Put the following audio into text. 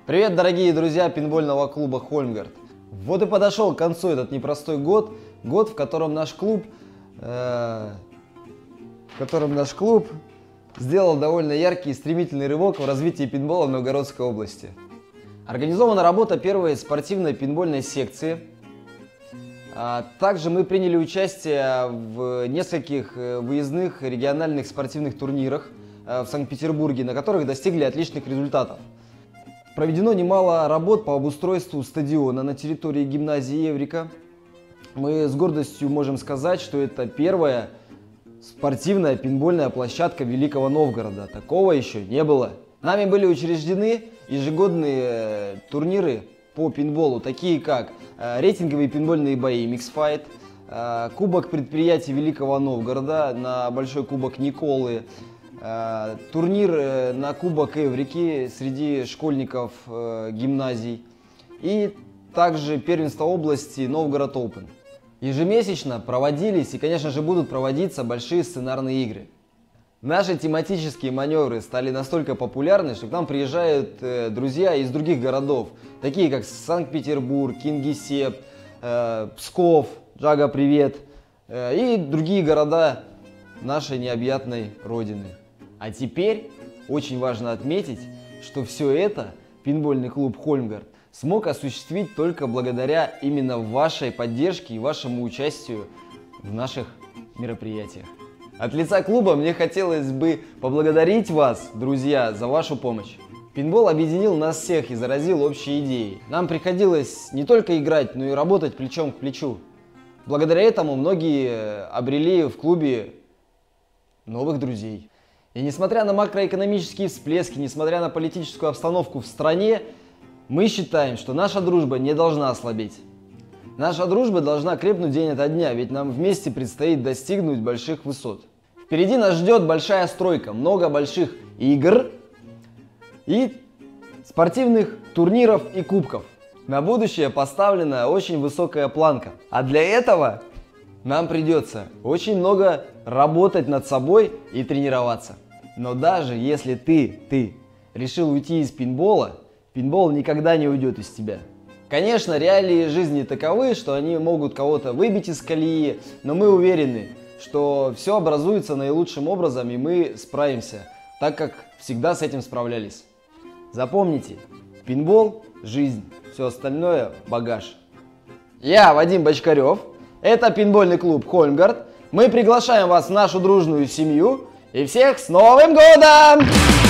Привет, дорогие друзья пейнтбольного клуба Хольмгард. Вот и подошел к концу этот непростой год, в котором наш клуб сделал довольно яркий и стремительный рывок в развитии пейнтбола в Новгородской области. Организована работа первой спортивной пейнтбольной секции. Также мы приняли участие в нескольких выездных региональных спортивных турнирах в Санкт-Петербурге, на которых достигли отличных результатов. Проведено немало работ по обустройству стадиона на территории гимназии Эврика. Мы с гордостью можем сказать, что это первая спортивная пейнтбольная площадка Великого Новгорода. Такого еще не было. Нами были учреждены ежегодные турниры по пейнтболу, такие как рейтинговые пейнтбольные бои Mixfight, Кубок предприятий Великого Новгорода на Большой Кубок Николы, турнир на Кубок Эврики среди школьников гимназий и также первенство области Новгород Open. Ежемесячно проводились и, конечно же, будут проводиться большие сценарные игры. Наши тематические маневры стали настолько популярны, что к нам приезжают друзья из других городов, такие как Санкт-Петербург, Кингисепп, Псков, Джага, привет, и другие города нашей необъятной родины. А теперь очень важно отметить, что все это пейнтбольный клуб Хольмгард смог осуществить только благодаря именно вашей поддержке и вашему участию в наших мероприятиях. От лица клуба мне хотелось бы поблагодарить вас, друзья, за вашу помощь. Пейнтбол объединил нас всех и заразил общей идеей. Нам приходилось не только играть, но и работать плечом к плечу. Благодаря этому многие обрели в клубе новых друзей. И несмотря на макроэкономические всплески, несмотря на политическую обстановку в стране, мы считаем, что наша дружба не должна ослабеть. Наша дружба должна крепнуть день ото дня, ведь нам вместе предстоит достигнуть больших высот. Впереди нас ждет большая стройка, много больших игр и спортивных турниров и кубков. На будущее поставлена очень высокая планка. А для этого нам придется очень много работать над собой и тренироваться. Но даже если ты решил уйти из пейнтбола, пейнтбол никогда не уйдет из тебя. Конечно, реалии жизни таковы, что они могут кого-то выбить из колеи, но мы уверены, что все образуется наилучшим образом, и мы справимся, так как всегда с этим справлялись. Запомните, пейнтбол – жизнь, все остальное – багаж. Я Вадим Бочкарев, это пейнтбольный клуб Хольмгард. Мы приглашаем вас в нашу дружную семью и всех с Новым годом!